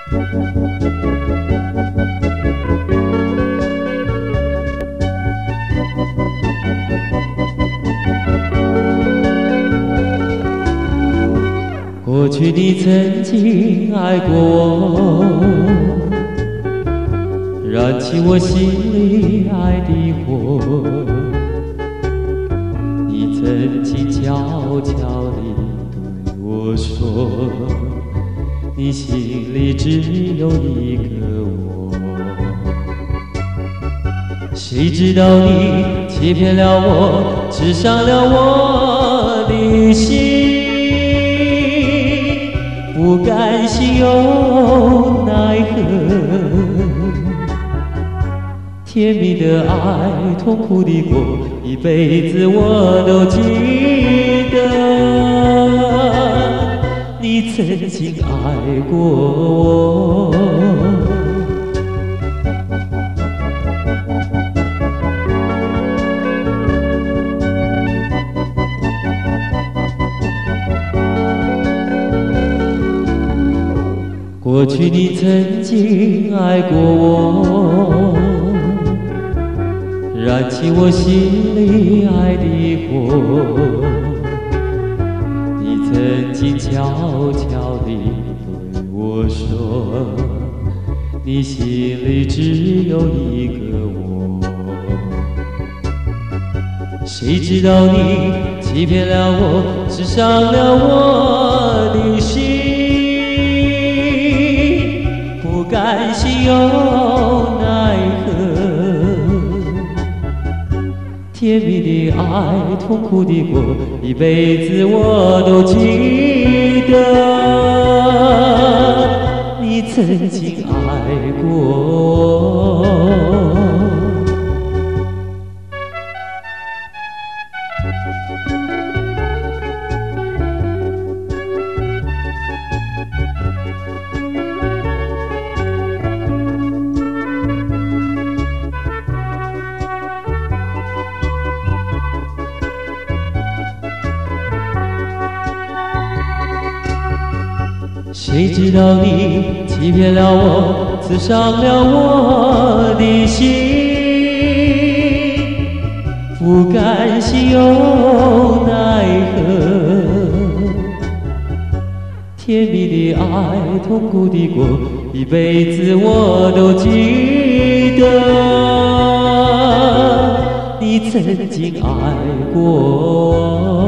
过去你曾经爱过我，燃起我心里爱的火。你曾经悄悄地对我说，你心里只有一个我。谁知道你欺骗了我，刺伤了我的心。不甘心又奈何，甜蜜的爱，痛苦的过，一辈子我都记得。你曾经爱过我。过去你曾经爱过我，燃起我心里爱的火。你曾经悄悄地对我说，你心里只有一个我。谁知道你欺骗了我，刺伤了我的心。不甘心又奈何，甜蜜的爱，痛苦的过，一辈子我都记得。你曾经爱过。谁知道你欺骗了我，刺伤了我的心。不甘心又奈何，甜蜜的爱，痛苦的过，一辈子我都记得。你曾经爱过。